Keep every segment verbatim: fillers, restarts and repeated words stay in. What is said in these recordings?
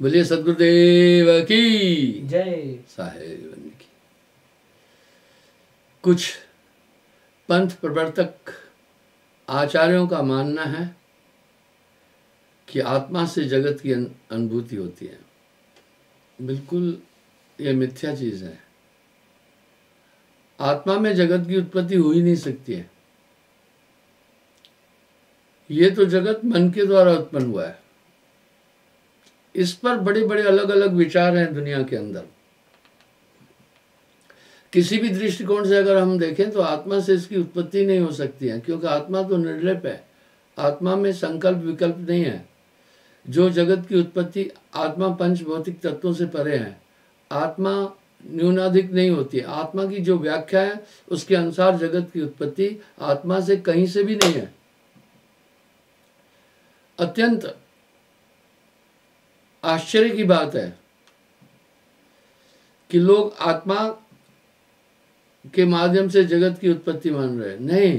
बोलिए सदगुरुदेव की जय। साहेब की। कुछ पंथ प्रवर्तक आचार्यों का मानना है कि आत्मा से जगत की अनुभूति होती है। बिल्कुल ये मिथ्या चीज है। आत्मा में जगत की उत्पत्ति हो ही नहीं सकती है। ये तो जगत मन के द्वारा उत्पन्न हुआ है। इस पर बड़े बड़े अलग अलग विचार हैं दुनिया के अंदर। किसी भी दृष्टिकोण से अगर हम देखें तो आत्मा से इसकी उत्पत्ति नहीं हो सकती है, क्योंकि आत्मा तो निर्लिप है। आत्मा में संकल्प विकल्प नहीं है। जो जगत की उत्पत्ति आत्मा पंच भौतिक तत्वों से परे है। आत्मा न्यूनाधिक नहीं होती है। आत्मा की जो व्याख्या है उसके अनुसार जगत की उत्पत्ति आत्मा से कहीं से भी नहीं है। अत्यंत आश्चर्य की बात है कि लोग आत्मा के माध्यम से जगत की उत्पत्ति मान रहे हैं। नहीं,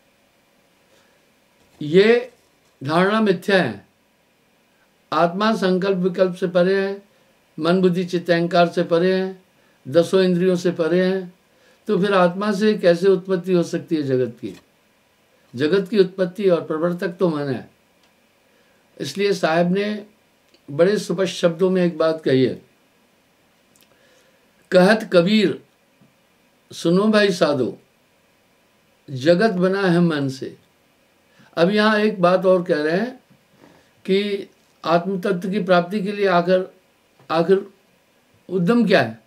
ये धारणा मिथ्या है। आत्मा संकल्प विकल्प से परे है, मन बुद्धि चित्त अहंकार से परे है, दसों इंद्रियों से परे है। तो फिर आत्मा से कैसे उत्पत्ति हो सकती है जगत की? जगत की उत्पत्ति और प्रवर्तक तो मन है। इसलिए साहब ने बड़े स्पष्ट शब्दों में एक बात कही है। कहत कबीर सुनो भाई साधो, जगत बना है मन से। अब यहाँ एक बात और कह रहे हैं कि आत्म तत्व की प्राप्ति के लिए आखिर आखिर उद्यम क्या है,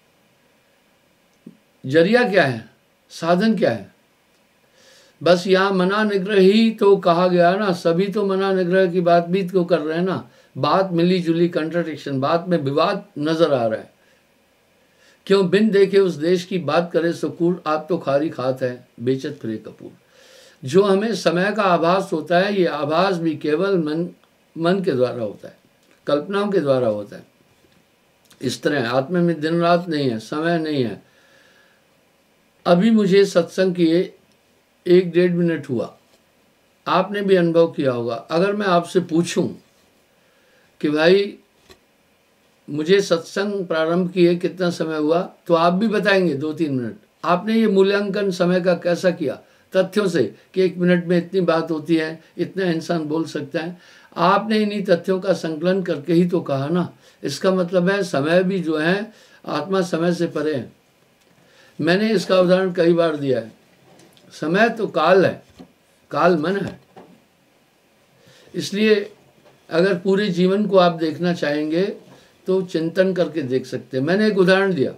जरिया क्या है, साधन क्या है? बस यहाँ मना निग्रह ही तो कहा गया ना। सभी तो मना निग्रह की बात भी तो कर रहे हैं ना। बात मिली जुली कंट्राडिक्शन, बात में विवाद नजर आ रहा है। क्यों बिन देखे उस देश की बात करे सुकूर, आप तो खारी खात है बेचत फिरे कपूर। जो हमें समय का आभास होता है, ये आभास भी केवल मन मन के द्वारा होता है, कल्पनाओं के द्वारा होता है। इस तरह आत्मा में दिन रात नहीं है, समय नहीं है। अभी मुझे सत्संग किए एक डेढ़ मिनट हुआ, आपने भी अनुभव किया होगा। अगर मैं आपसे पूछूं कि भाई मुझे सत्संग प्रारंभ किए कितना समय हुआ, तो आप भी बताएंगे दो तीन मिनट। आपने ये मूल्यांकन समय का कैसा किया? तथ्यों से कि एक मिनट में इतनी बात होती है, इतना इंसान बोल सकता है। आपने इन्हीं तथ्यों का संकलन करके ही तो कहा ना। इसका मतलब है समय भी जो है आत्मा समय से परे है। मैंने इसका उदाहरण कई बार दिया है। समय तो काल है, काल मन है। इसलिए अगर पूरे जीवन को आप देखना चाहेंगे तो चिंतन करके देख सकते हैं। मैंने एक उदाहरण दिया।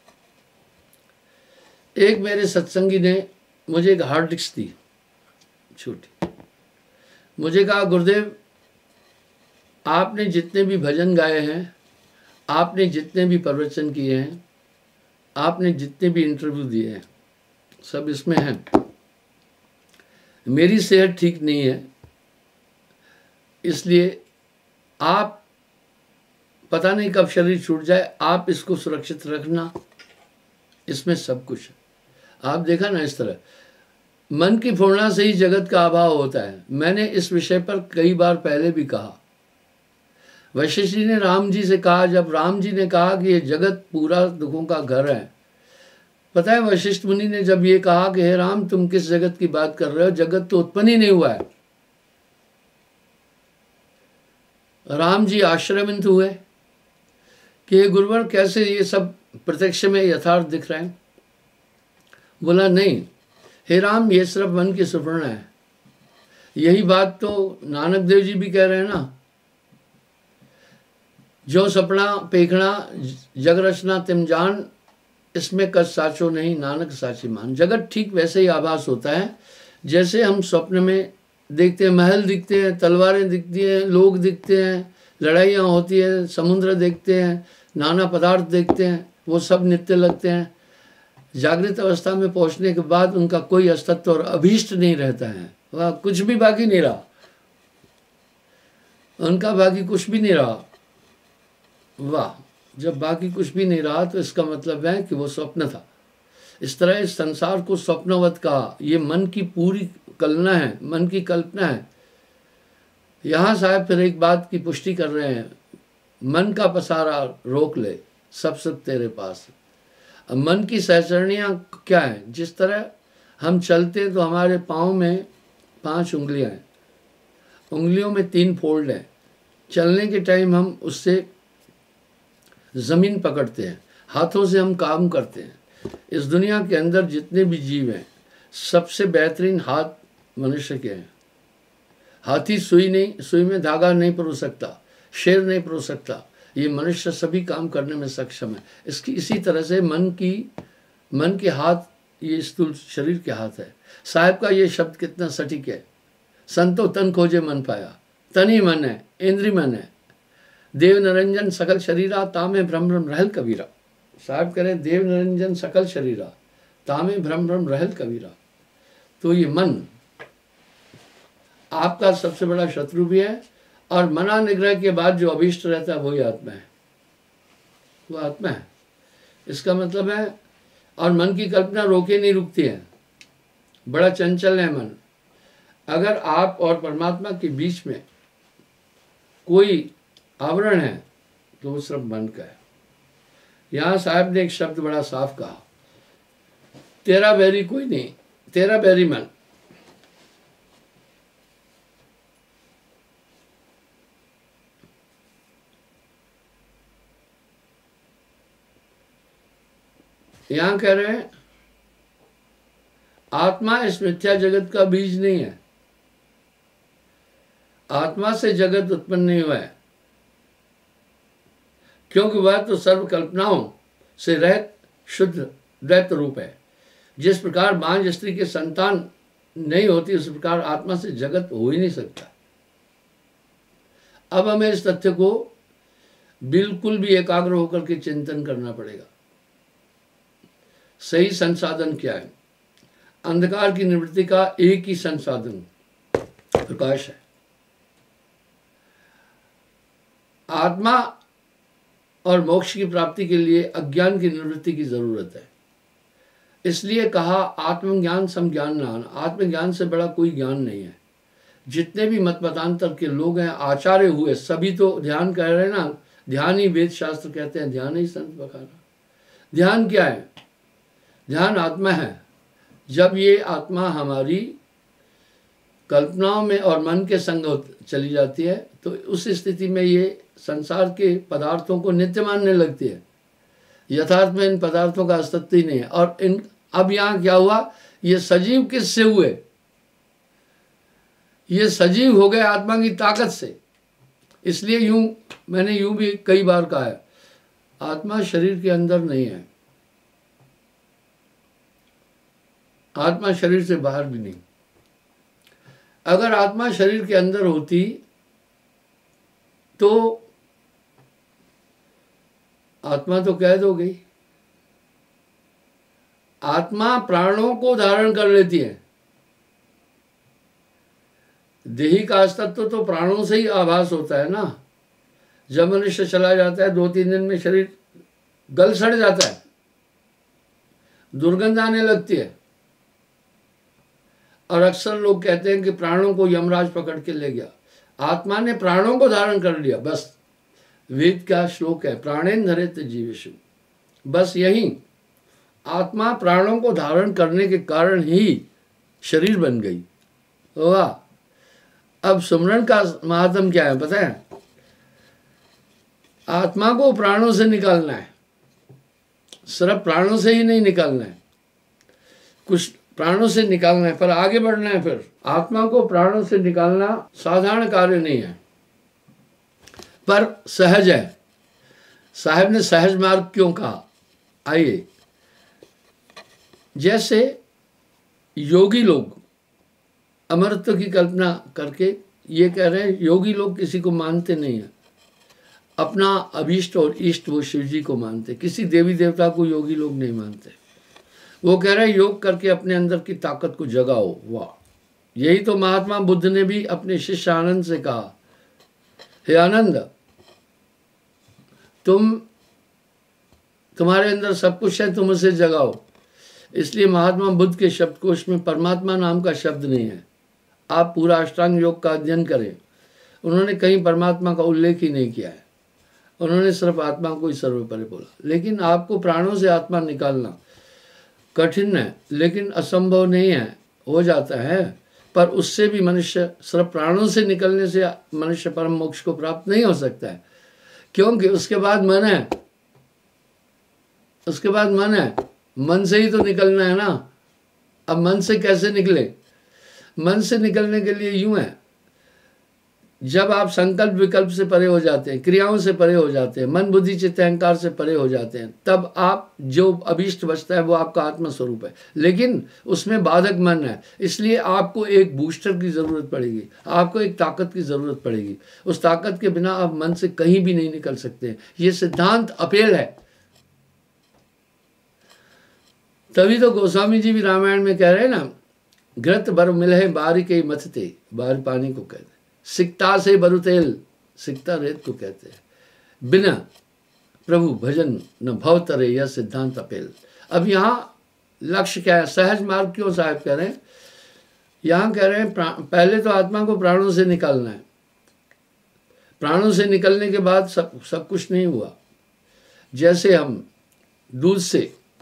एक मेरे सत्संगी ने मुझे एक हार्ड डिस्क दी छोटी। मुझे कहा, गुरुदेव आपने जितने भी भजन गाए हैं, आपने जितने भी प्रवचन किए हैं, आपने जितने भी इंटरव्यू दिए हैं, सब इसमें हैं। मेरी सेहत ठीक नहीं है, इसलिए आप पता नहीं कब शरीर छूट जाए, आप इसको सुरक्षित रखना। इसमें सब कुछ है। आप देखा ना, इस तरह मन की पूर्णता से ही जगत का अभाव होता है। मैंने इस विषय पर कई बार पहले भी कहा। वशिष्ठ जी ने राम जी से कहा, जब राम जी ने कहा कि ये जगत पूरा दुखों का घर है। पता है वशिष्ठ मुनि ने जब ये कहा कि हे राम तुम किस जगत की बात कर रहे हो, जगत तो उत्पन्न ही नहीं हुआ है। राम जी आश्चर्यचकित हुए कि हे गुरुवर कैसे ये सब प्रत्यक्ष में यथार्थ दिख रहा है। बोला, नहीं हे राम, ये सिर्फ मन की सुफलना है। यही बात तो नानक देव जी भी कह रहे हैं ना। जो सपना पेखना जग रचना तिम जान, इसमें कच साचो नहीं नानक साची मान। जगत ठीक वैसे ही आभास होता है जैसे हम स्वप्न में देखते हैं। महल दिखते हैं, तलवारें दिखती हैं, लोग दिखते हैं, लड़ाइयाँ होती हैं, समुद्र देखते हैं, नाना पदार्थ देखते हैं, वो सब नित्य लगते हैं। जागृत अवस्था में पहुंचने के बाद उनका कोई अस्तित्व और अभीष्ट नहीं रहता है। वह कुछ भी बाकी नहीं रहा, उनका बाकी कुछ भी नहीं रहा। वाह, जब बाकी कुछ भी नहीं रहा तो इसका मतलब है कि वो स्वप्न था। इस तरह इस संसार को स्वप्नवत कहा। ये मन की पूरी कल्पना है, मन की कल्पना है। यहाँ साहब फिर एक बात की पुष्टि कर रहे हैं। मन का पसारा रोक ले, सब सुख तेरे पास। अब मन की सहचरणियाँ क्या हैं? जिस तरह हम चलते हैं तो हमारे पाँव में पांच उंगलियां हैं, उंगलियों में तीन फोल्ड हैं। चलने के टाइम हम उससे ज़मीन पकड़ते हैं, हाथों से हम काम करते हैं। इस दुनिया के अंदर जितने भी जीव हैं, सबसे बेहतरीन हाथ मनुष्य के हैं। हाथी सुई नहीं, सुई में धागा नहीं परो सकता, शेर नहीं परो सकता, ये मनुष्य सभी काम करने में सक्षम है। इसकी इसी तरह से मन की मन के हाथ, ये स्थूल शरीर के हाथ है। साहब का ये शब्द कितना सटीक है, संतो तन खोजे मन पाया, तन ही मन है, इंद्री मन है। देव निरंजन सकल शरीरा, तामे भ्रम भ्रम रहल कबीरा। साहब कह रहे देव निरंजन सकल शरीरा, तामे भ्रम भ्रम रहल कबीरा। तो ये मन आपका सबसे बड़ा शत्रु भी है, और मना निग्रह के बाद जो अभीष्ट रहता है वही आत्मा है, वो आत्मा है। इसका मतलब है, और मन की कल्पना रोके नहीं रुकती है, बड़ा चंचल है मन। अगर आप और परमात्मा के बीच में कोई आवरण है तो वो सिर्फ मन का है। यहाँ साहब ने एक शब्द बड़ा साफ कहा, तेरा बैरी कोई नहीं, तेरा बैरी मन। यहां कह रहे हैं आत्मा इस मिथ्या जगत का बीज नहीं है। आत्मा से जगत उत्पन्न नहीं हुआ है, क्योंकि वह तो सर्व कल्पनाओं से रहित शुद्ध द्वैत रूप है। जिस प्रकार बांझ स्त्री के संतान नहीं होती, उस प्रकार आत्मा से जगत हो ही नहीं सकता। अब हमें इस तथ्य को बिल्कुल भी एकाग्र होकर के चिंतन करना पड़ेगा। सही संसाधन क्या है? अंधकार की निवृत्ति का एक ही संसाधन प्रकाश है। आत्मा और मोक्ष की प्राप्ति के लिए अज्ञान की निवृत्ति की जरूरत है। इसलिए कहा आत्मज्ञान समज्ञान नान, आत्मज्ञान से बड़ा कोई ज्ञान नहीं है। जितने भी मत मतांतर के लोग हैं, आचार्य हुए, सभी तो ध्यान कह रहे हैं ना, ध्यान ही वेद शास्त्र कहते हैं, ध्यान ही संत बखारा। ध्यान क्या है? ध्यान आत्मा है। जब ये आत्मा हमारी कल्पनाओं में और मन के संग चली जाती है, तो उस स्थिति में ये संसार के पदार्थों को नित्य मानने लगती है। यथार्थ में इन पदार्थों का अस्तित्व ही नहीं है। और इन अब यहाँ क्या हुआ, ये सजीव किससे हुए? ये सजीव हो गए आत्मा की ताकत से। इसलिए यूं मैंने यूं भी कई बार कहा है, आत्मा शरीर के अंदर नहीं है, आत्मा शरीर से बाहर भी नहीं। अगर आत्मा शरीर के अंदर होती तो आत्मा तो कैद हो गई। आत्मा प्राणों को धारण कर लेती है। देही का अस्तित्व तो प्राणों से ही आभास होता है ना। जब मनुष्य चला जाता है, दो तीन दिन में शरीर गल सड़ जाता है, दुर्गंध आने लगती है, और अक्सर लोग कहते हैं कि प्राणों को यमराज पकड़ के ले गया। आत्मा ने प्राणों को धारण कर लिया। बस वेद का श्लोक है, प्राणेन धरेत जीवेषु। बस यही आत्मा प्राणों को धारण करने के कारण ही शरीर बन गई। वाह! अब सुमरन का महात्म क्या है पता है? आत्मा को प्राणों से निकालना है। सिर्फ प्राणों से ही नहीं निकालना है, कुछ प्राणों से निकालना है, पर आगे बढ़ना है। फिर आत्मा को प्राणों से निकालना साधारण कार्य नहीं है, पर सहज है। साहब ने सहज मार्ग क्यों कहा? आइए, जैसे योगी लोग अमरत्व की कल्पना करके ये कह रहे हैं, योगी लोग किसी को मानते नहीं हैं, अपना अभीष्ट और इष्ट वो शिव जी को मानते, किसी देवी देवता को योगी लोग नहीं मानते। वो कह रहे हैं योग करके अपने अंदर की ताकत को जगाओ। वाह! यही तो महात्मा बुद्ध ने भी अपने शिष्य आनंद से कहा, हे आनंद, तुम तुम्हारे अंदर सब कुछ है, तुम उसे जगाओ। इसलिए महात्मा बुद्ध के शब्दकोश में परमात्मा नाम का शब्द नहीं है। आप पूरा अष्टांग योग का अध्ययन करें, उन्होंने कहीं परमात्मा का उल्लेख ही नहीं किया है। उन्होंने सिर्फ आत्मा को ही सर्वोपरि बोला। लेकिन आपको प्राणों से आत्मा निकालना कठिन है, लेकिन असंभव नहीं है, हो जाता है। पर उससे भी मनुष्य सिर्फ प्राणों से निकलने से मनुष्य परम मोक्ष को प्राप्त नहीं हो सकता है, क्योंकि उसके बाद मन है, उसके बाद मन है, मन से ही तो निकलना है ना। अब मन से कैसे निकले? मन से निकलने के लिए यूं है, जब आप संकल्प विकल्प से परे हो जाते हैं, क्रियाओं से परे हो जाते हैं, मन बुद्धि चित्त अहंकार से परे हो जाते हैं, तब आप जो अभीष्ट बचता है वो आपका आत्मा स्वरूप है। लेकिन उसमें बाधक मन है, इसलिए आपको एक बूस्टर की ज़रूरत पड़ेगी, आपको एक ताकत की ज़रूरत पड़ेगी। उस ताकत के बिना आप मन से कहीं भी नहीं निकल सकते। ये सिद्धांत अपेल है। तभी तो गोस्वामी जी भी रामायण में कह रहे हैं ना, घृत बर मिलहे बारी के मथते, बारी पानी को कहते हैं, सिकता से बरु तेल, सिकता रेत को कहते हैं, बिना प्रभु भजन न भव तरे, यह सिद्धांत अपेल। अब यहाँ लक्ष्य क्या है? सहज मार्ग क्यों साहब कह रहे हैं? यहाँ कह रहे हैं पहले तो आत्मा को प्राणों से निकालना है। प्राणों से निकलने के बाद सब सब कुछ नहीं हुआ। जैसे हम दूध से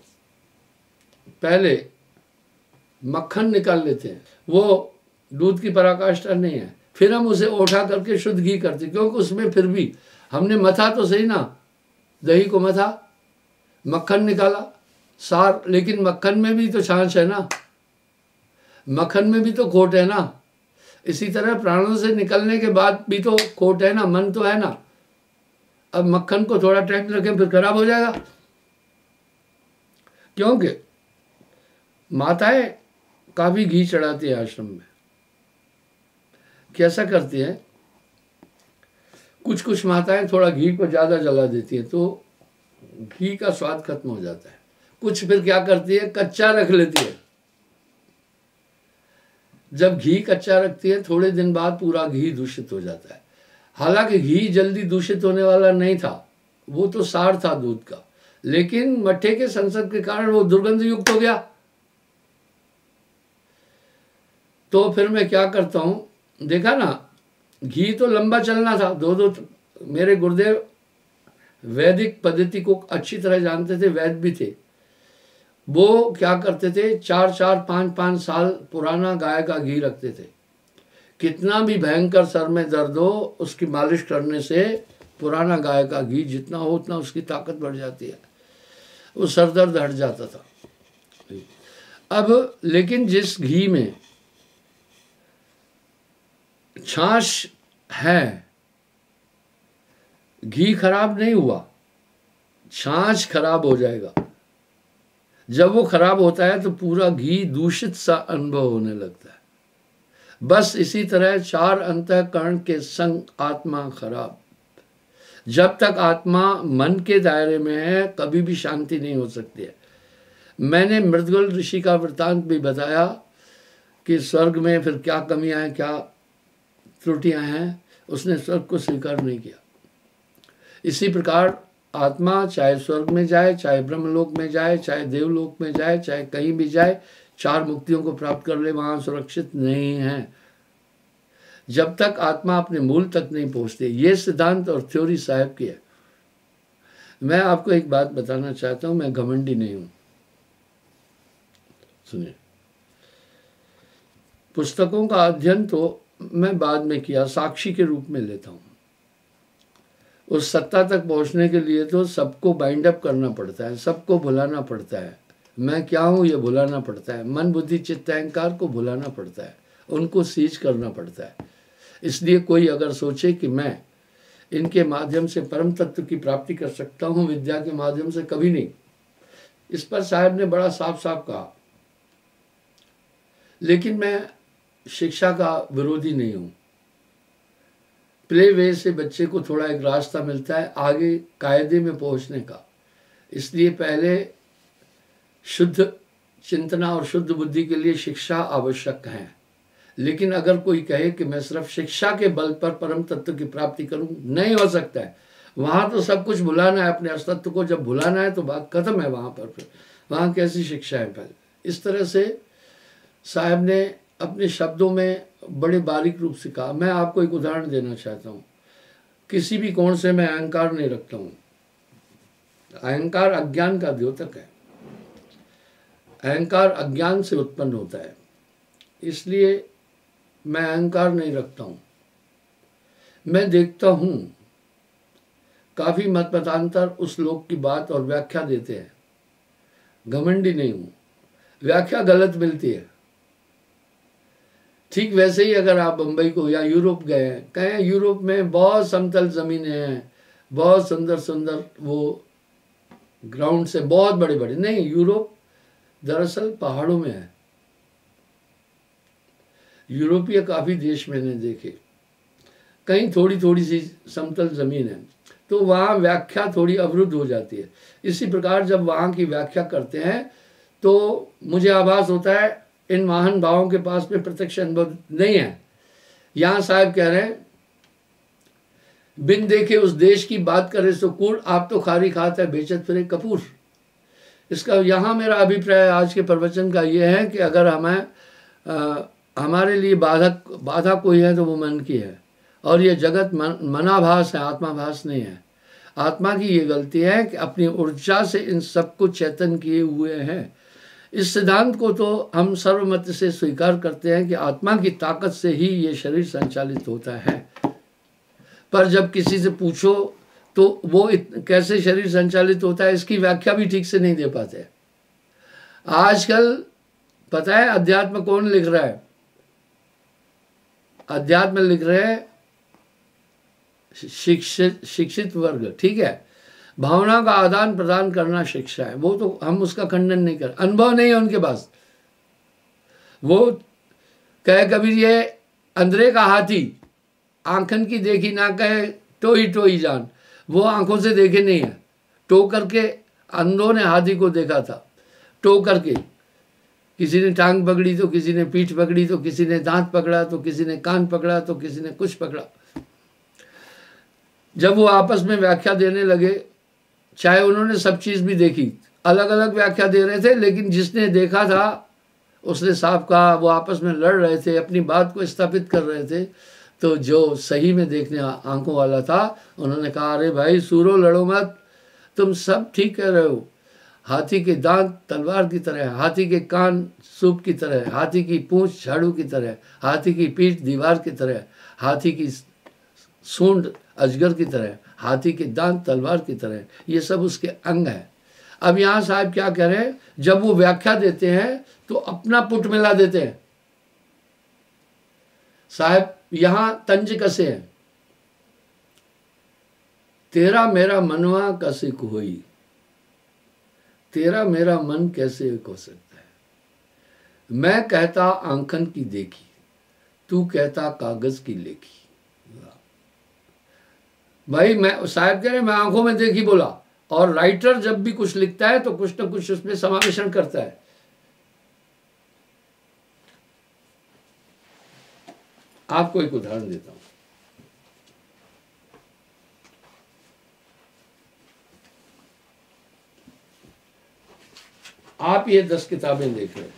पहले मक्खन निकाल लेते हैं, वो दूध की पराकाष्ठा नहीं है। फिर हम उसे उठा करके शुद्ध घी करते, क्योंकि उसमें फिर भी हमने मथा तो सही ना, दही को मथा, मक्खन निकाला, सार, लेकिन मक्खन में भी तो छाछ है ना, मक्खन में भी तो खोट है ना। इसी तरह प्राणों से निकलने के बाद भी तो खोट है ना, मन तो है ना। अब मक्खन को थोड़ा टाइम रखें फिर खराब हो जाएगा, क्योंकि माताएं काफी घी चढ़ाती है आश्रम में। कैसा करती है, कुछ कुछ माताएं थोड़ा घी को ज़्यादा जला देती हैं तो घी का स्वाद खत्म हो जाता है। कुछ फिर क्या करती है, कच्चा रख लेती है। जब घी कच्चा रखती है थोड़े दिन बाद पूरा घी दूषित हो जाता है। हालांकि घी जल्दी दूषित होने वाला नहीं था, वो तो सार था दूध का, लेकिन मट्ठे के संसर्ग के कारण वो दुर्गंध युक्त हो गया। तो फिर मैं क्या करता हूँ, देखा ना, घी तो लंबा चलना था, दो दो मेरे गुरुदेव वैदिक पद्धति को अच्छी तरह जानते थे, वैद्य भी थे। वो क्या करते थे, चार चार पाँच पाँच साल पुराना गाय का घी रखते थे। कितना भी भयंकर सर में दर्द हो, उसकी मालिश करने से पुराना गाय का घी जितना हो उतना उसकी ताकत बढ़ जाती है, वो सर दर्द हट जाता था। अब लेकिन जिस घी में छाछ है, घी खराब नहीं हुआ, छाछ खराब हो जाएगा। जब वो खराब होता है तो पूरा घी दूषित सा अनुभव होने लगता है। बस इसी तरह चार अंतःकरण के संग आत्मा खराब। जब तक आत्मा मन के दायरे में है कभी भी शांति नहीं हो सकती है। मैंने मृदगल ऋषि का वृत्तांत भी बताया कि स्वर्ग में फिर क्या कमियां हैं, क्या त्रुटियां हैं, उसने स्वर्ग को स्वीकार नहीं किया। इसी प्रकार आत्मा चाहे स्वर्ग में जाए, चाहे ब्रह्मलोक में जाए, चाहे देवलोक में जाए, चाहे कहीं भी जाए, चार मुक्तियों को प्राप्त कर ले, वहां सुरक्षित नहीं है जब तक आत्मा अपने मूल तक नहीं पहुंचती। ये सिद्धांत और थ्योरी साहब की है। मैं आपको एक बात बताना चाहता हूं, मैं घमंडी नहीं हूं। सुनिए, पुस्तकों का अध्ययन तो मैं बाद में किया, साक्षी के रूप में लेता हूं। उस सत्ता तक पहुंचने के लिए तो सबको बाइंड अप करना पड़ता है, सबको भुलाना पड़ता है। मैं क्या हूं ये भुलाना पड़ता है, मन बुद्धि चित्त अहंकार को भुलाना पड़ता है, उनको सीज करना पड़ता है। इसलिए कोई अगर सोचे कि मैं इनके माध्यम से परम तत्व की प्राप्ति कर सकता हूं विद्या के माध्यम से, कभी नहीं। इस पर साहब ने बड़ा साफ साफ कहा। लेकिन मैं शिक्षा का विरोधी नहीं हूं। प्ले वे से बच्चे को थोड़ा एक रास्ता मिलता है आगे कायदे में पहुंचने का। इसलिए पहले शुद्ध चिंतना और शुद्ध बुद्धि के लिए शिक्षा आवश्यक है। लेकिन अगर कोई कहे कि मैं सिर्फ शिक्षा के बल पर परम तत्व की प्राप्ति करूं, नहीं हो सकता है। वहां तो सब कुछ भुलाना है, अपने अस्तित्व को जब भुलाना है तो बात खत्म है। वहां पर फिर वहां कैसी शिक्षा है पहले। इस तरह से साहब ने अपने शब्दों में बड़े बारीक रूप से कहा। मैं आपको एक उदाहरण देना चाहता हूँ। किसी भी कोण से मैं अहंकार नहीं रखता हूँ। अहंकार अज्ञान का द्योतक है। अहंकार अज्ञान से उत्पन्न होता है, इसलिए मैं अहंकार नहीं रखता हूँ। मैं देखता हूँ काफ़ी मत मतांतर उस लोक की बात और व्याख्या देते हैं। घमंडी नहीं हूँ, व्याख्या गलत मिलती है। ठीक वैसे ही अगर आप बम्बई को या यूरोप गए, कहें यूरोप में बहुत समतल ज़मीनें हैं, बहुत सुंदर सुंदर वो ग्राउंड से बहुत बड़े बड़े, नहीं, यूरोप दरअसल पहाड़ों में है। यूरोपीय काफ़ी देश मैंने देखे, कहीं थोड़ी थोड़ी सी समतल ज़मीन है, तो वहाँ व्याख्या थोड़ी अवरुद्ध हो जाती है। इसी प्रकार जब वहाँ की व्याख्या करते हैं तो मुझे आभास होता है इन महान भावों के पास में प्रत्यक्ष अनुभव नहीं है। यहाँ साहब कह रहे हैं, बिन देखे उस देश की बात करे सो कूड़, आप तो खारी खात है बेचत फिरे कपूर। इसका यहाँ मेरा अभिप्राय आज के प्रवचन का ये है कि अगर हमें आ, हमारे लिए बाधक बाधा कोई है तो वो मन की है, और ये जगत मन, मनाभास है, आत्माभास नहीं है। आत्मा की ये गलती है कि अपनी ऊर्जा से इन सबको चेतन किए हुए हैं। इस सिद्धांत को तो हम सर्वमत से स्वीकार करते हैं कि आत्मा की ताकत से ही ये शरीर संचालित होता है, पर जब किसी से पूछो तो वो कैसे शरीर संचालित होता है इसकी व्याख्या भी ठीक से नहीं दे पाते। आजकल पता है अध्यात्म कौन लिख रहा है? अध्यात्म लिख रहे हैं शिक्षित शिक्षित वर्ग, ठीक है। भावना का आदान प्रदान करना शिक्षा है, वो तो हम उसका खंडन नहीं कर, अनुभव नहीं है उनके पास। वो कहे कभी ये अंधेरे का हाथी आंखन की देखी ना कहे टोई टोई जान, वो आंखों से देखे नहीं है, टो करके अंधों ने हाथी को देखा था, टो करके। किसी ने टांग पकड़ी तो किसी ने पीठ पकड़ी तो किसी ने दांत पकड़ा तो किसी ने कान पकड़ा तो किसी ने कुछ पकड़ा। जब वो आपस में व्याख्या देने लगे, चाहे उन्होंने सब चीज़ भी देखी, अलग अलग व्याख्या दे रहे थे, लेकिन जिसने देखा था उसने साफ कहा, वो आपस में लड़ रहे थे, अपनी बात को स्थापित कर रहे थे। तो जो सही में देखने आंखों वाला था उन्होंने कहा, अरे भाई सूरो लड़ो मत, तुम सब ठीक कह रहे हो। हाथी के दांत तलवार की तरह, हाथी के कान सूप की तरह, हाथी की पूंछ झाड़ू की तरह, हाथी की पीठ दीवार की तरह, हाथी की सूंड अजगर की तरह, हाथी के दांत तलवार की तरह, ये सब उसके अंग हैं। अब यहाँ साहब क्या कह रहे हैं, जब वो व्याख्या देते हैं तो अपना पुट मिला देते हैं। साहब यहाँ तंज कसे हैं, तेरा मेरा मनवा कसे कोई, तेरा मेरा मन कैसे एक हो सकता है। मैं कहता आंखन की देखी, तू कहता कागज की लेखी। भाई मैं साहब कह रहे मैं आंखों में देखी बोला, और राइटर जब भी कुछ लिखता है तो कुछ ना कुछ उसमें समावेशन करता है। आपको एक उदाहरण देता हूं। आप ये दस किताबें देख रहे हैं,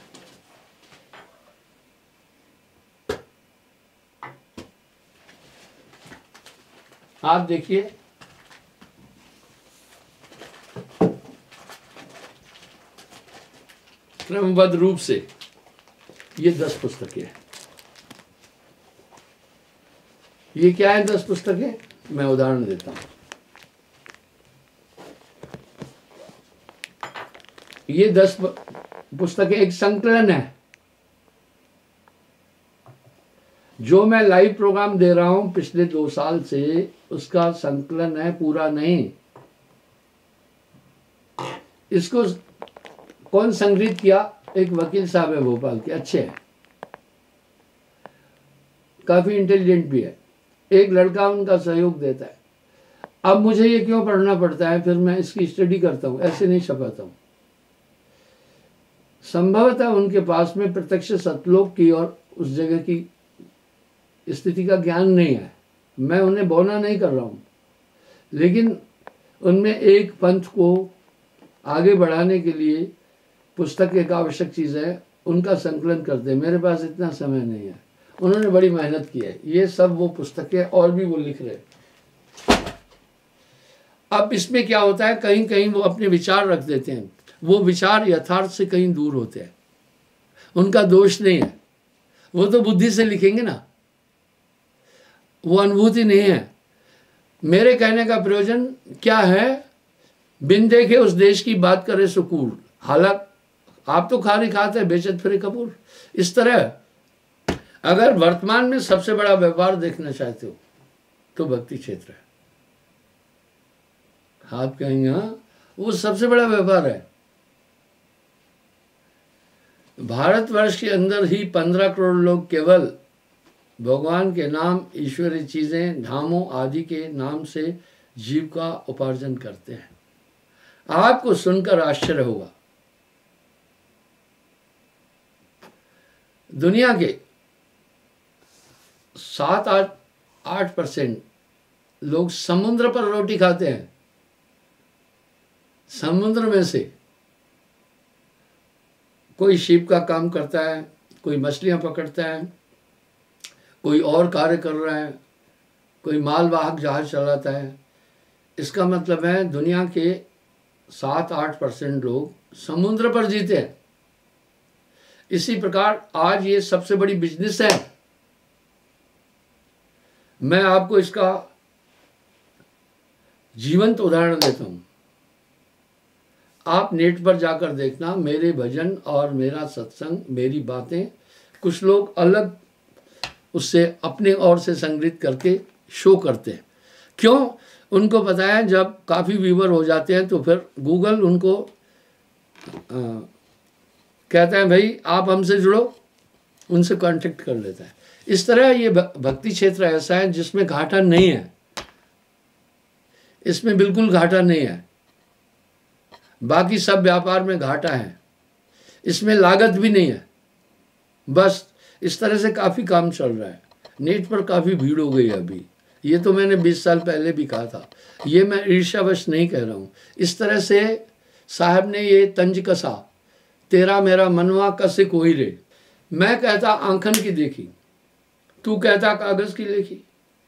आप देखिए क्रमबद्ध रूप से ये दस पुस्तकें हैं। ये क्या है दस पुस्तकें? मैं उदाहरण देता हूं। ये दस पुस्तकें एक संकलन है। जो मैं लाइव प्रोग्राम दे रहा हूं पिछले दो साल से, उसका संकलन है, पूरा नहीं। इसको कौन संग्रहित किया? एक वकील साहब है भोपाल के, अच्छे हैं, काफी इंटेलिजेंट भी है। एक लड़का उनका सहयोग देता है। अब मुझे ये क्यों पढ़ना पड़ता है, फिर मैं इसकी स्टडी करता हूं, ऐसे नहीं छपाता हूं। संभवतः उनके पास में प्रत्यक्ष सतलोक की और उस जगह की स्थिति का ज्ञान नहीं है। मैं उन्हें बौना नहीं कर रहा हूं, लेकिन उनमें एक पंथ को आगे बढ़ाने के लिए पुस्तक एक आवश्यक चीज़ है, उनका संकलन करते हैं। मेरे पास इतना समय नहीं है। उन्होंने बड़ी मेहनत की है। ये सब वो पुस्तकें और भी वो लिख रहे हैं। अब इसमें क्या होता है, कहीं कहीं वो अपने विचार रख देते हैं, वो विचार यथार्थ से कहीं दूर होते हैं, उनका दोष नहीं है, वो तो बुद्धि से लिखेंगे ना, वो अनुभूति नहीं है। मेरे कहने का प्रयोजन क्या है, बिन देखे उस देश की बात करे सुकूर, हालांकि आप तो खारी खाते हैं बेचत फिरे कपूर। इस तरह अगर वर्तमान में सबसे बड़ा व्यापार देखना चाहते हो तो भक्ति क्षेत्र है। आप कहेंगे हाँ वो सबसे बड़ा व्यापार है। भारतवर्ष के अंदर ही पंद्रह करोड़ लोग केवल भगवान के नाम, ईश्वरीय चीजें, धामों आदि के नाम से जीविका उपार्जन करते हैं। आपको सुनकर आश्चर्य होगा, दुनिया के सात आठ आठ परसेंट लोग समुद्र पर रोटी खाते हैं। समुद्र में से कोई शिप का काम करता है, कोई मछलियां पकड़ता है, कोई और कार्य कर रहा है, कोई मालवाहक जहाज चलाता है। इसका मतलब है दुनिया के सात आठ परसेंट लोग समुद्र पर जीते हैं। इसी प्रकार आज ये सबसे बड़ी बिजनेस है। मैं आपको इसका जीवंत उदाहरण देता हूं। आप नेट पर जाकर देखना, मेरे भजन और मेरा सत्संग, मेरी बातें, कुछ लोग अलग उससे अपने ओर से संग्रहित करके शो करते हैं। क्यों? उनको पता है जब काफ़ी व्यूवर हो जाते हैं तो फिर गूगल उनको आ, कहता है भाई आप हमसे जुड़ो, उनसे कांटेक्ट कर लेता है। इस तरह ये भक्ति क्षेत्र ऐसा है जिसमें घाटा नहीं है, इसमें बिल्कुल घाटा नहीं है। बाकी सब व्यापार में घाटा है, इसमें लागत भी नहीं है। बस इस तरह से काफ़ी काम चल रहा है। नेट पर काफ़ी भीड़ हो गई है अभी। ये तो मैंने बीस साल पहले भी कहा था, ये मैं ईर्ष्यावश नहीं कह रहा हूँ। इस तरह से साहब ने ये तंज कसा, तेरा मेरा मनवा कसे कोई रे। मैं कहता आंखन की देखी, तू कहता कागज की लेखी।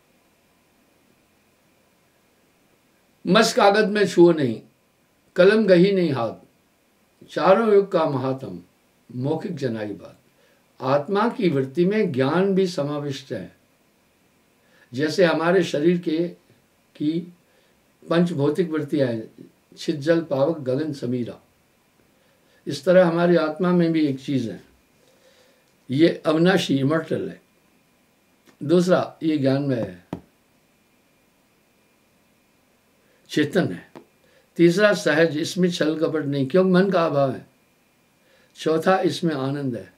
मस कागज में छुओ नहीं, कलम गही नहीं हाथ, चारों युग का महात्म मौखिक जनाई बात। आत्मा की वृत्ति में ज्ञान भी समाविष्ट है। जैसे हमारे शरीर के की पंच भौतिक वृत्तियां हैं, छित जल पावक गगन समीरा, इस तरह हमारी आत्मा में भी एक चीज है, ये अविनाशी इमॉर्टल है। दूसरा ये ज्ञान में है, चेतन है। तीसरा सहज, इसमें छल कपट नहीं क्योंकि मन का अभाव है। चौथा इसमें आनंद है।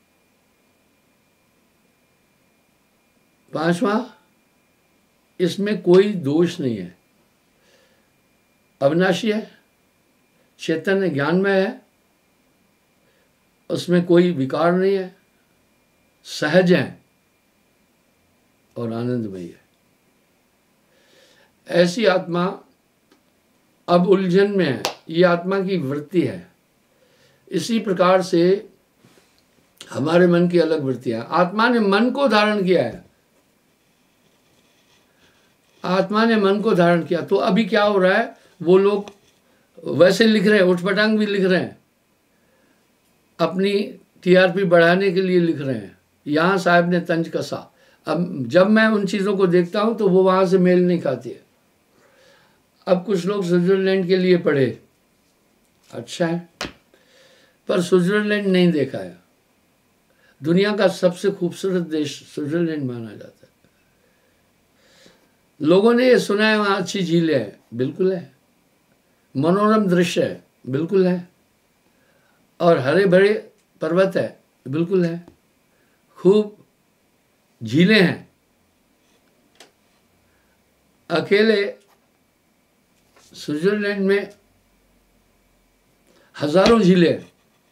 पांचवा इसमें कोई दोष नहीं है, अविनाशी है, चेतन है, ज्ञान में है, उसमें कोई विकार नहीं है, सहज है और आनंदमय है। ऐसी आत्मा अब उलझन में है, ये आत्मा की वृत्ति है। इसी प्रकार से हमारे मन की अलग वृत्तियां। आत्मा ने मन को धारण किया है, आत्मा ने मन को धारण किया। तो अभी क्या हो रहा है, वो लोग वैसे लिख रहे हैं, उठपटांग भी लिख रहे हैं, अपनी टीआरपी बढ़ाने के लिए लिख रहे हैं। यहाँ साहब ने तंज कसा। अब जब मैं उन चीज़ों को देखता हूँ तो वो वहाँ से मेल नहीं खाती है। अब कुछ लोग स्विट्जरलैंड के लिए पढ़े, अच्छा है, पर स्विट्जरलैंड नहीं देखा है। दुनिया का सबसे खूबसूरत देश स्विट्जरलैंड माना जाता है। लोगों ने ये सुना है वहाँ अच्छी झीलें हैं, बिल्कुल है, मनोरम दृश्य है, बिल्कुल है, और हरे भरे पर्वत है, बिल्कुल है, खूब झीलें हैं। अकेले स्विट्जरलैंड में हजारों झीलें हैं,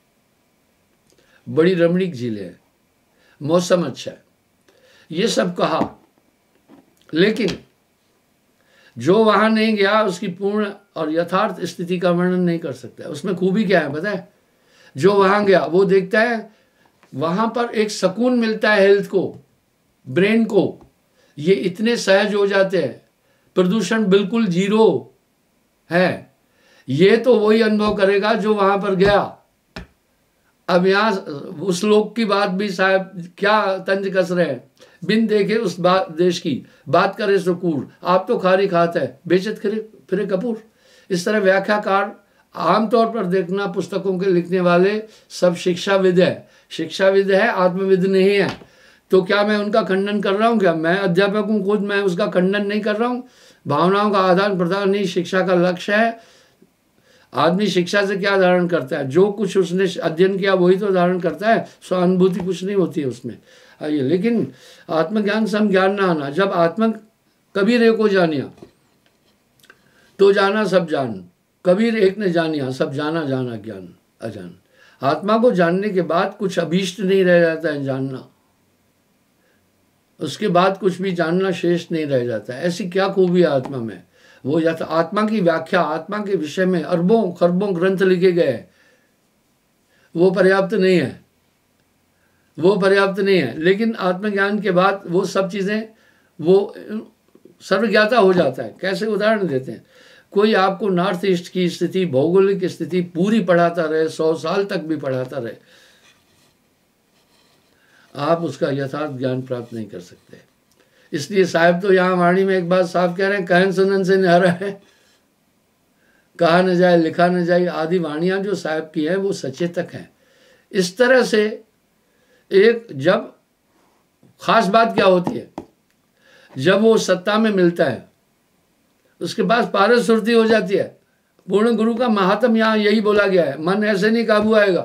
बड़ी रमणीक झीलें हैं, मौसम अच्छा है, ये सब कहा, लेकिन जो वहां नहीं गया उसकी पूर्ण और यथार्थ स्थिति का वर्णन नहीं कर सकता। उसमें खूबी क्या है पता है? जो वहां गया वो देखता है वहां पर एक सुकून मिलता है, हेल्थ को, ब्रेन को, ये इतने सहज हो जाते हैं, प्रदूषण बिल्कुल जीरो, है। ये तो वही अनुभव करेगा जो वहां पर गया। अब यहाँ उस लोक की बात भी साहब क्या तंज कस रहे हैं, बिन देखे उस बात देश की बात करे सुकूर, आप तो खारी खात है बेचत फिरे फिरे कपूर। इस तरह व्याख्याकार आमतौर पर देखना पुस्तकों के लिखने वाले सब शिक्षाविद है, शिक्षाविद है, आत्मविद नहीं है। तो क्या मैं उनका खंडन कर रहा हूँ? क्या मैं अध्यापक हूँ खुद, मैं उसका खंडन नहीं कर रहा हूँ? भावनाओं का आदान प्रदान ही शिक्षा का लक्ष्य है। आदमी शिक्षा से क्या धारण करता है? जो कुछ उसने अध्ययन किया वही तो धारण करता है, स्वानुभूति कुछ नहीं होती है उसमें। आइए, लेकिन आत्मज्ञान सम ज्ञान ना आना। जब आत्म कबीर एक को जानिया तो जाना सब जान, कबीर एक ने जानिया सब जाना जाना ज्ञान अजान। आत्मा को जानने के बाद कुछ अभीष्ट नहीं रह जाता है जानना, उसके बाद कुछ भी जानना शेष नहीं रह जाता है। ऐसी क्या खूबी है आत्मा में? वो या तो आत्मा की व्याख्या, आत्मा के विषय में अरबों खरबों ग्रंथ लिखे गए, वो पर्याप्त नहीं है, वो पर्याप्त नहीं है। लेकिन आत्मज्ञान के बाद वो सब चीज़ें वो सर्वज्ञाता हो जाता है। कैसे? उदाहरण देते हैं, कोई आपको नॉर्थ ईस्ट की स्थिति, भौगोलिक स्थिति पूरी पढ़ाता रहे, सौ साल तक भी पढ़ाता रहे, आप उसका यथार्थ ज्ञान प्राप्त नहीं कर सकते। इसलिए साहब तो यहाँ वाणी में एक बात साफ कह रहे हैं, कहन सुनन से निहरा है, कहा न जाए लिखा न जाए। आदि वाणियाँ जो साहब की हैं वो सचेतक हैं। इस तरह से एक जब खास बात क्या होती है, जब वो सत्ता में मिलता है उसके पास पारस सुरती हो जाती है। पूर्ण गुरु का महात्म यहाँ यही बोला गया है, मन ऐसे नहीं काबू आएगा।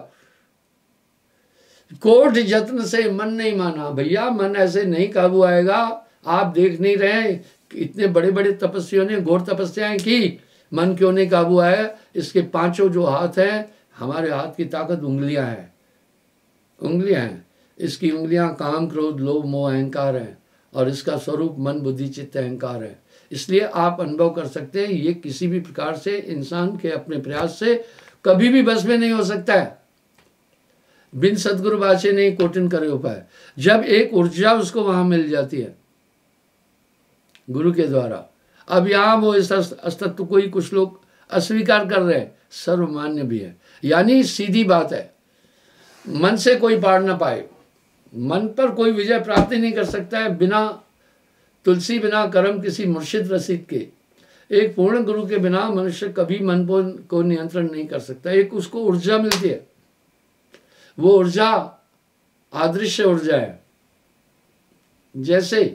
कोट जत्न से मन नहीं माना, भैया मन ऐसे नहीं काबू आएगा। आप देख नहीं रहे इतने बड़े बड़े तपस्वियों ने घोर तपस्याएं की, मन क्यों नहीं काबू आया? इसके पांचों जो हाथ हैं, हमारे हाथ की ताकत उंगलियां हैं, उंगलियां हैं। इसकी उंगलियां काम क्रोध लोभ मोह अहंकार हैं, और इसका स्वरूप मन बुद्धि चित्त अहंकार है। इसलिए आप अनुभव कर सकते हैं, ये किसी भी प्रकार से इंसान के अपने प्रयास से कभी भी बस में नहीं हो सकता है। बिन सदगुरु बाचे नहीं कोटिन करे उपाय। जब एक ऊर्जा उसको वहां मिल जाती है गुरु के द्वारा। अब यहाँ वो इस अस्तित्व को ही कुछ लोग अस्वीकार कर रहे हैं, सर्वमान्य भी है। यानी सीधी बात है, मन से कोई पार ना पाए, मन पर कोई विजय प्राप्ति नहीं कर सकता है बिना तुलसी, बिना कर्म किसी मुर्शिद रसीद के। एक पूर्ण गुरु के बिना मनुष्य कभी मन को नियंत्रण नहीं कर सकता। एक उसको ऊर्जा मिलती है, वो ऊर्जा अदृश्य ऊर्जा है। जैसे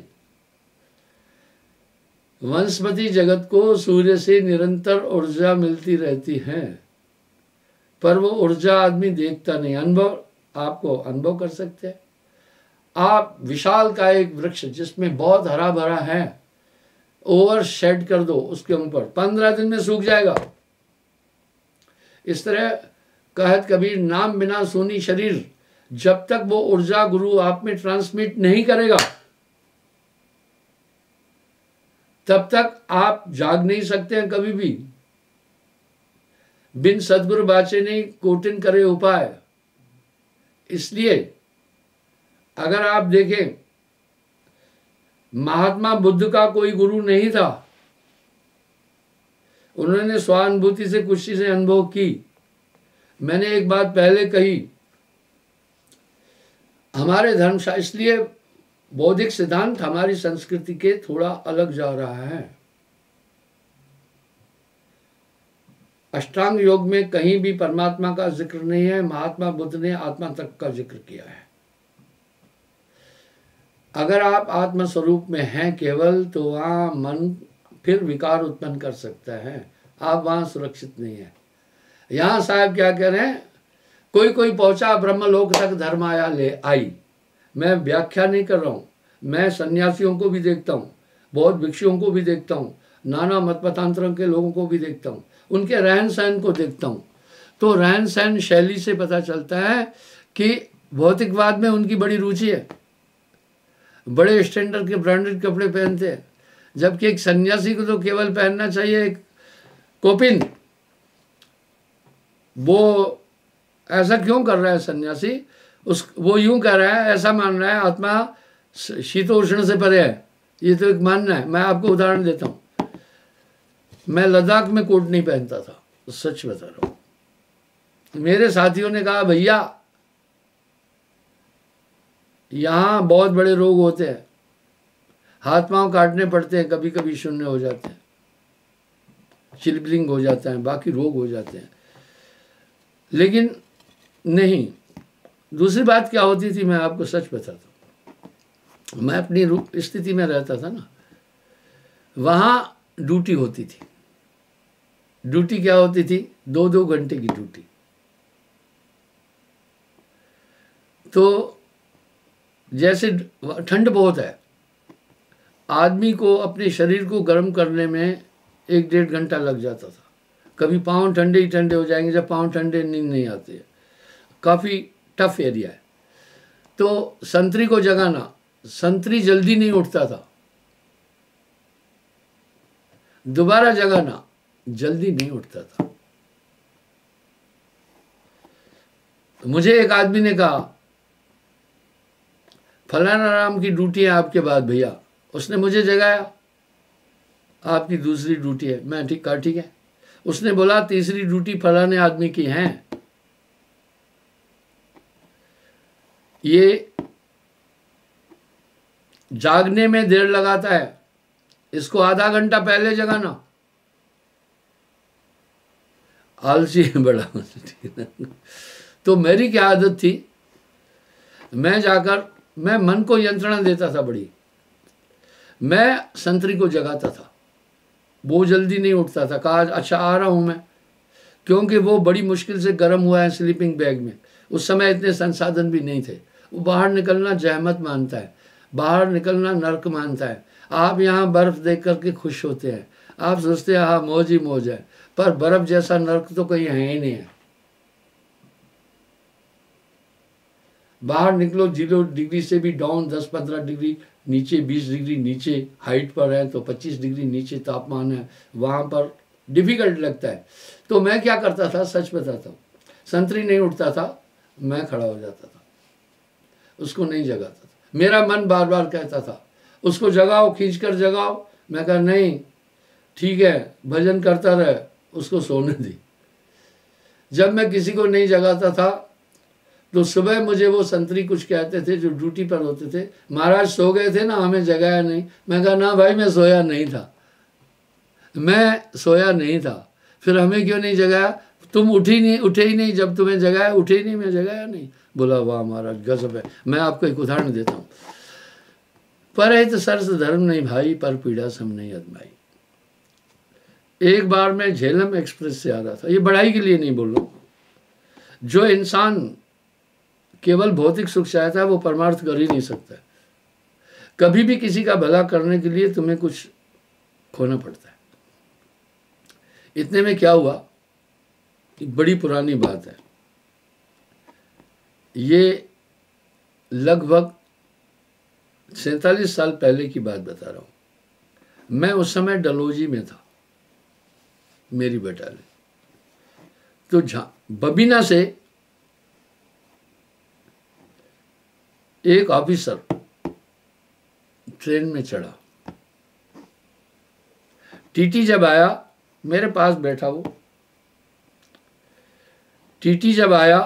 वनस्पति जगत को सूर्य से निरंतर ऊर्जा मिलती रहती है, पर वो ऊर्जा आदमी देखता नहीं। अनुभव आपको अनुभव कर सकते हैं। आप विशाल का एक वृक्ष जिसमें बहुत हरा भरा है, ओवर शेड कर दो उसके ऊपर, पंद्रह दिन में सूख जाएगा। इस तरह कहत कबीर, नाम बिना सोनी शरीर। जब तक वो ऊर्जा गुरु आप में ट्रांसमिट नहीं करेगा तब तक आप जाग नहीं सकते हैं कभी भी। बिन सदगुरु बाचे नहीं कोटिन करे उपाय। इसलिए अगर आप देखें, महात्मा बुद्ध का कोई गुरु नहीं था, उन्होंने स्वानुभूति से कुछ चीजें अनुभव की। मैंने एक बात पहले कही, हमारे धर्म, इसलिए बौद्धिक सिद्धांत हमारी संस्कृति के थोड़ा अलग जा रहा है। अष्टांग योग में कहीं भी परमात्मा का जिक्र नहीं है, महात्मा बुद्ध ने आत्मा तक का जिक्र किया है। अगर आप आत्म स्वरूप में हैं केवल, तो वहाँ मन फिर विकार उत्पन्न कर सकता है, आप वहाँ सुरक्षित नहीं है। यहाँ साहब क्या कह रहे हैं, कोई कोई पहुंचा ब्रह्मलोक तक धर्म आया ले आई। मैं व्याख्या नहीं कर रहा हूँ, मैं सन्यासियों को भी देखता हूँ, बौद्ध भिक्षुओं को भी देखता हूँ, नाना मत मतांतरों के लोगों को भी देखता हूँ, उनके रहन सहन को देखता हूँ। तो रहन सहन शैली से पता चलता है कि भौतिकवाद में उनकी बड़ी रुचि है, बड़े स्टैंडर्ड के ब्रांडेड कपड़े पहनते हैं। जबकि एक सन्यासी को तो केवल पहनना चाहिए एक कोपिन। वो ऐसा क्यों कर रहा है सन्यासी? उस वो यूं कह रहा है, ऐसा मान रहा है आत्मा शीतोष्ण से परे है। ये तो एक मानना है। मैं आपको उदाहरण देता हूँ। मैं लद्दाख में कोट नहीं पहनता था, सच बता रहा हूँ। मेरे साथियों ने कहा भैया यहाँ बहुत बड़े रोग होते हैं, हाथ पांव काटने पड़ते हैं, कभी कभी शून्य हो जाते हैं, चिल्बलिंग हो जाता है, बाकी रोग हो जाते हैं। लेकिन नहीं, दूसरी बात क्या होती थी, मैं आपको सच बताता हूँ। मैं अपनी स्थिति में रहता था ना, वहाँ ड्यूटी होती थी। ड्यूटी क्या होती थी? दो दो घंटे की ड्यूटी। तो जैसे ठंड बहुत है, आदमी को अपने शरीर को गर्म करने में एक डेढ़ घंटा लग जाता था। कभी पाँव ठंडे ही ठंडे हो जाएंगे, जब पाँव ठंडे नींद नहीं आती है। काफ़ी टफ एरिया है। तो संतरी को जगाना, संतरी जल्दी नहीं उठता था, दोबारा जगाना जल्दी नहीं उठता था। मुझे एक आदमी ने कहा फलाना राम की ड्यूटी है आपके बाद भैया। उसने मुझे जगाया, आपकी दूसरी ड्यूटी है। मैं ठीक कहा ठीक है। उसने बोला तीसरी ड्यूटी फलाने आदमी की है। ये जागने में देर लगाता है, इसको आधा घंटा पहले जगाना। आलसी है बड़ा। तो मेरी क्या आदत थी, मैं जाकर मैं मन को यंत्रणा देता था बड़ी। मैं संतरी को जगाता था, वो जल्दी नहीं उठता था। कहा अच्छा आ रहा हूँ मैं, क्योंकि वो बड़ी मुश्किल से गर्म हुआ है स्लीपिंग बैग में। उस समय इतने संसाधन भी नहीं थे। वो बाहर निकलना जहमत मानता है, बाहर निकलना नर्क मानता है। आप यहाँ बर्फ़ देख करके खुश होते हैं, आप सोचते हैं हाँ मौज ही मौज है, पर बर्फ़ जैसा नर्क तो कहीं है ही नहीं है। बाहर निकलो, जीरो डिग्री से भी डाउन, दस पंद्रह डिग्री नीचे, बीस डिग्री नीचे हाइट पर है, तो पच्चीस डिग्री नीचे तापमान है, वहाँ पर डिफ़िकल्ट लगता है। तो मैं क्या करता था, सच बताता हूँ, संतरी नहीं उठता था, मैं खड़ा हो जाता था, उसको नहीं जगाता था। मेरा मन बार बार कहता था उसको जगाओ, खींच कर जगाओ। मैं कहा नहीं ठीक है, भजन करता रहे, उसको सोने दी। जब मैं किसी को नहीं जगाता था तो सुबह मुझे वो संतरी कुछ कहते थे जो ड्यूटी पर होते थे, महाराज सो गए थे ना, हमें जगाया नहीं। मैं कहा ना भाई मैं सोया नहीं था, मैं सोया नहीं था। फिर हमें क्यों नहीं जगाया? तुम उठी नहीं, उठे ही नहीं, जब तुम्हें जगाया उठे ही नहीं, मैं जगाया नहीं। बोला वाह महाराज गजब है। मैं आपको एक उदाहरण देता हूँ। परहित सरस धर्म नहीं भाई, पर पीड़ा सम नहीं अदमाई। एक बार मैं झेलम एक्सप्रेस से आ रहा था, ये बढ़ाई के लिए नहीं बोल रहा हूँ। जो इंसान केवल भौतिक सुख चाहता है वो परमार्थ कर ही नहीं सकता। कभी भी किसी का भला करने के लिए तुम्हें कुछ खोना पड़ता है। इतने में क्या हुआ, बड़ी पुरानी बात है, ये लगभग सैंतालीस साल पहले की बात बता रहा हूँ। मैं उस समय डलोजी में था, मेरी बटालियन। तो झा बबीना से एक ऑफिसर ट्रेन में चढ़ा। टीटी जब आया, मेरे पास बैठा वो। टीटी जब आया,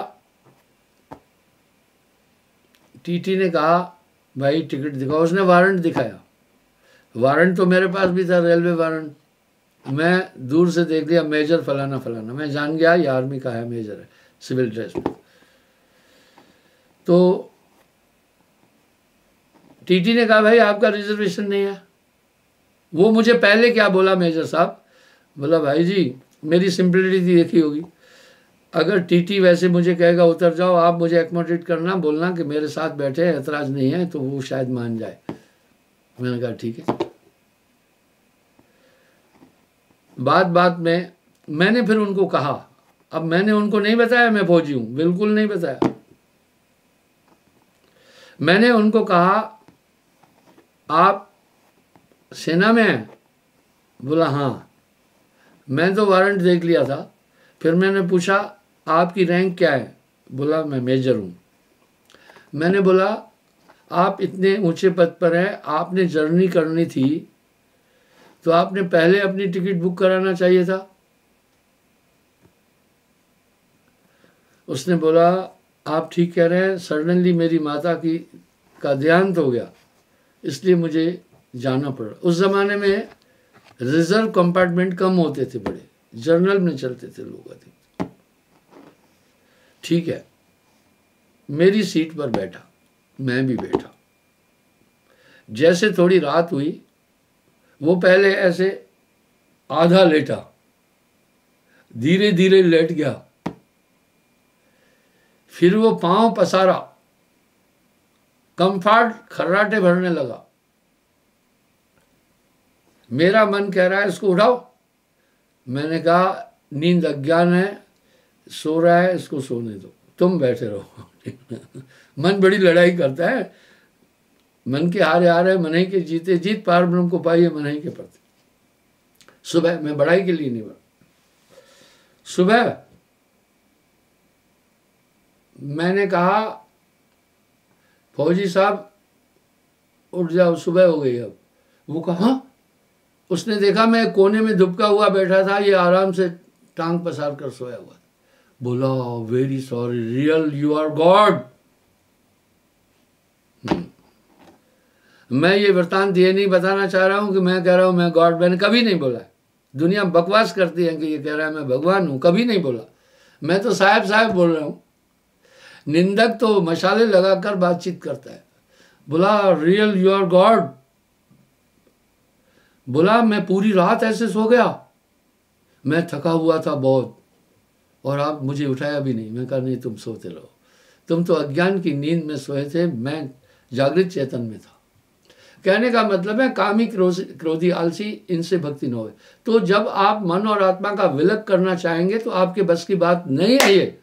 टीटी ने कहा भाई टिकट दिखाओ। उसने वारंट दिखाया। वारंट तो मेरे पास भी था, रेलवे वारंट। मैं दूर से देख लिया, मेजर फलाना फलाना। मैं जान गया ये आर्मी का है, मेजर है, सिविल ड्रेस में। तो टीटी ने कहा भाई आपका रिजर्वेशन नहीं है। वो मुझे पहले क्या बोला मेजर साहब, बोला भाई जी मेरी सिंपलिटी देखी होगी, अगर टीटी वैसे मुझे कहेगा उतर जाओ, आप मुझे एकोमोडेट करना, बोलना कि मेरे साथ बैठे हैं, ऐतराज नहीं है, तो वो शायद मान जाए। मैंने कहा ठीक है। बात बात में मैंने फिर उनको कहा, अब मैंने उनको नहीं बताया मैं फौजी हूँ, बिल्कुल नहीं बताया। मैंने उनको कहा आप सेना में हैं? बोला हाँ। मैं तो वारंट देख लिया था। फिर मैंने पूछा आपकी रैंक क्या है? बोला मैं मेजर हूँ। मैंने बोला आप इतने ऊंचे पद पर हैं, आपने जर्नी करनी थी तो आपने पहले अपनी टिकट बुक कराना चाहिए था। उसने बोला आप ठीक कह रहे हैं, सडनली मेरी माता की का देहांत हो गया, इसलिए मुझे जाना पड़ा। उस ज़माने में रिजर्व कंपार्टमेंट कम होते थे, बड़े जर्नल में चलते थे लोग अधिक। ठीक है, मेरी सीट पर बैठा, मैं भी बैठा। जैसे थोड़ी रात हुई, वो पहले ऐसे आधा लेटा, धीरे धीरे लेट गया, फिर वो पांव पसारा, कंफर्ट खर्राटे भरने लगा। मेरा मन कह रहा है इसको उठाओ। मैंने कहा नींद अज्ञान है, सो रहा है, इसको सोने दो, तुम बैठे रहो। मन बड़ी लड़ाई करता है, मन के हारे हारे मन ही के जीते जीत, पार ब्रह्म को पाइए मन ही के प्रति। सुबह मैं बड़ाई के लिए नहीं बढ़ा, सुबह मैंने कहा फौजी साहब उठ जाओ, सुबह हो गई अब। वो कहा, उसने देखा मैं कोने में दुबका हुआ बैठा था, ये आराम से टांग पसार कर सोया हुआ। बोला very sorry, real you are God. मैं ये वृतांत ये नहीं बताना चाह रहा हूं कि मैं कह रहा हूं मैं गॉड, मैंने कभी नहीं बोला। दुनिया बकवास करती है कि ये कह रहा है मैं भगवान हूं, कभी नहीं बोला। मैं तो साहब साहब बोल रहा हूं। निंदक तो मशाले लगाकर बातचीत करता है। बोला रियल यू आर गॉड। बोला मैं पूरी रात ऐसे सो गया, मैं थका हुआ था बहुत, और आप मुझे उठाया भी नहीं। मैं कहा नहीं, तुम सोते रहो, तुम तो अज्ञान की नींद में सोए थे, मैं जागृत चेतन में था। कहने का मतलब है कामी क्रोधी आलसी इनसे भक्ति न होए। तो जब आप मन और आत्मा का विलग करना चाहेंगे तो आपके बस की बात नहीं है ये।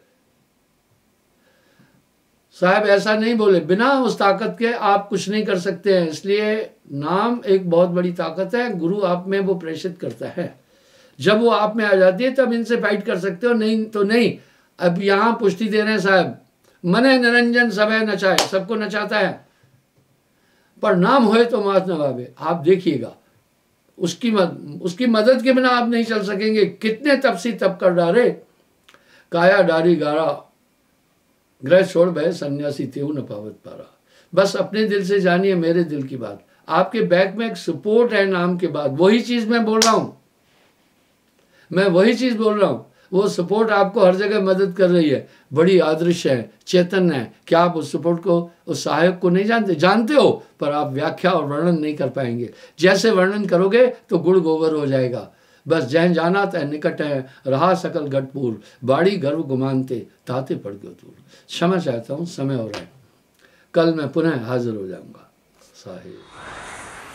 साहब ऐसा नहीं बोले, बिना उस ताकत के आप कुछ नहीं कर सकते हैं। इसलिए नाम एक बहुत बड़ी ताकत है, गुरु आप में वो प्रेषित करता है। जब वो आप में आ जाती है तब इनसे फाइट कर सकते हो, नहीं तो नहीं। अब यहां पुष्टि दे रहे हैं साहब, मने निरंजन सबे नचाए, सबको नचाता है, पर नाम होए तो मात नवावे। आप देखिएगा उसकी मद, उसकी मदद के बिना आप नहीं चल सकेंगे। कितने तपसी तप कर डारे, काया डारी गारा, ग्रह छोड़ भय सन्यासी तेऊ न पावत पारा। बस अपने दिल से जानिए मेरे दिल की बात। आपके बैक में एक सपोर्ट है नाम के बाद, वही चीज मैं बोल रहा हूं, मैं वही चीज बोल रहा हूं। वो सपोर्ट आपको हर जगह मदद कर रही है, बड़ी आदर्श है, चेतन है। क्या आप उस सपोर्ट को, उस सहायक को नहीं जानते? जानते हो, पर आप व्याख्या और वर्णन नहीं कर पाएंगे। जैसे वर्णन करोगे तो गुड़ गोबर हो जाएगा। बस जैन जाना तय निकट है, रहा सकल गटपूर, बाड़ी गर्व गुमानते ताते पड़ गयो दूर। क्षमा चाहता हूँ, समय हो रहा है, कल मैं पुनः हाजिर हो जाऊंगा। साहिब।